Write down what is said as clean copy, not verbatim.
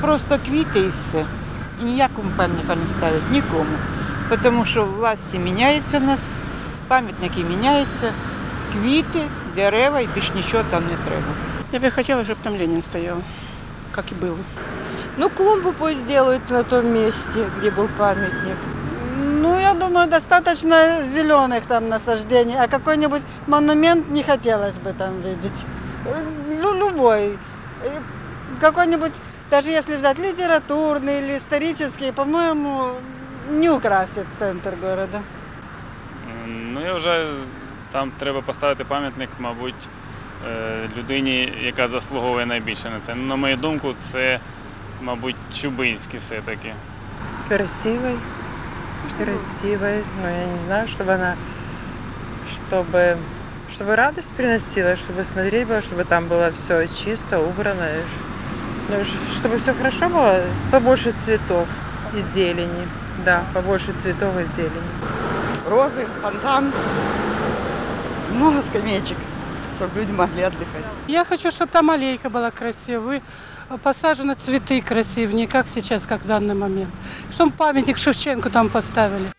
просто квіти і все. І ніякому пам'ятника не ставлять, нікому. Тому що власті міняються у нас, пам'ятники міняються, квіти, дерева і більш нічого там не треба. Я бы хотела, чтобы там Ленин стоял, как и был. Ну, клумбу пусть делают на том месте, где был памятник. Ну, я думаю, достаточно зеленых там насаждений, а какой-нибудь монумент не хотелось бы там видеть. Любой. Какой-нибудь, даже если взять литературный или исторический, по-моему, не украсит центр города. Ну, я вважаю, там треба поставити пам'ятник, мабуть, людині, яка заслуговує найбільше на це. Ну, на мою думку, це, мабуть, Чубинський все-таки. Красивой, но я не знаю, чтобы она, чтобы радость приносила, чтобы смотреть было, чтобы там было все чисто, убрано, ну, чтобы все хорошо было, побольше цветов и зелени, да, побольше цветов и зелени. Розы, фонтан, много скамеечек, чтобы люди могли отдыхать. Я хочу, чтобы там аллейка была красивая, посажены цветы красивые, не как сейчас, как в данный момент. Чтобы памятник Шевченку там поставили.